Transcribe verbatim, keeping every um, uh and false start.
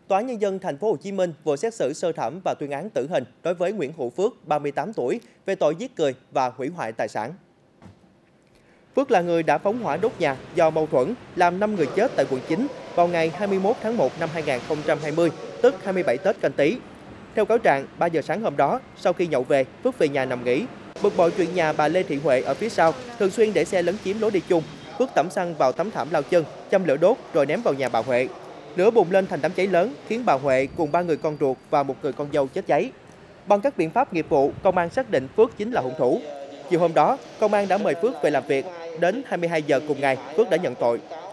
Tòa án Nhân dân Thành phố Hồ Chí Minh vừa xét xử sơ thẩm và tuyên án tử hình đối với Nguyễn Hữu Phước, ba mươi tám tuổi, về tội giết người và hủy hoại tài sản. Phước là người đã phóng hỏa đốt nhà do mâu thuẫn, làm năm người chết tại quận chín vào ngày hai mươi mốt tháng một năm hai nghìn không trăm hai mươi, tức hai mươi bảy Tết Canh Tý. Theo cáo trạng, ba giờ sáng hôm đó, sau khi nhậu về, Phước về nhà nằm nghỉ. Bực bội chuyện nhà bà Lê Thị Huệ ở phía sau, thường xuyên để xe lấn chiếm lối đi chung. Phước tẩm xăng vào tấm thảm lao chân, châm lửa đốt rồi ném vào nhà bà Huệ. Lửa bùng lên thành đám cháy lớn, khiến bà Huệ cùng ba người con ruột và một người con dâu chết cháy. Bằng các biện pháp nghiệp vụ, công an xác định Phước chính là hung thủ. Chiều hôm đó, công an đã mời Phước về làm việc. Đến hai mươi hai giờ cùng ngày, Phước đã nhận tội.